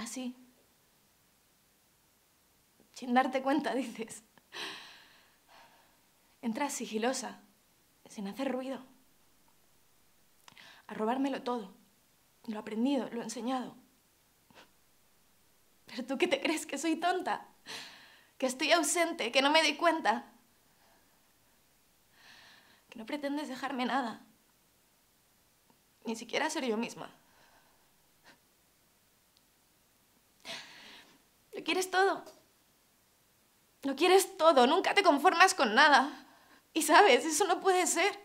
Así. Sin darte cuenta, dices. Entras sigilosa, sin hacer ruido. A robármelo todo. Lo aprendido, lo enseñado. ¿Pero tú qué te crees? ¿Que soy tonta? ¿Que estoy ausente? ¿Que no me doy cuenta? ¿Que no pretendes dejarme nada? Ni siquiera ser yo misma. Lo quieres todo. Lo quieres todo. Nunca te conformas con nada. Y sabes, eso no puede ser.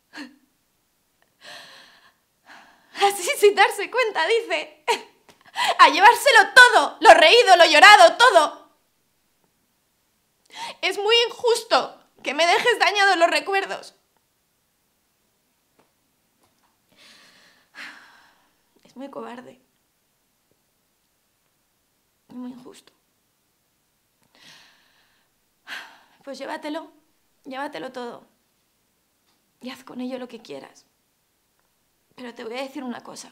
Así sin darse cuenta, dice. A llevárselo todo. Lo reído, lo llorado, todo. Es muy injusto que me dejes dañados los recuerdos. Es muy cobarde. Y muy injusto. Pues llévatelo. Llévatelo todo. Y haz con ello lo que quieras. Pero te voy a decir una cosa.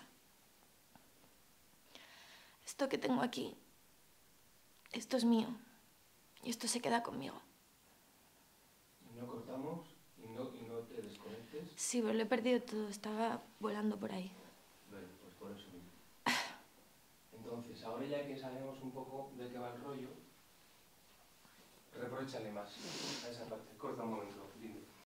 Esto que tengo aquí, esto es mío. Y esto se queda conmigo. ¿Y no cortamos? ¿Y no te desconectes? Sí, pero lo he perdido todo. Estaba volando por ahí. Bueno, pues por eso mismo. Entonces, ahora ya que sabemos un poco de qué va el rollo, repróchale más a esa parte. Corta un momento.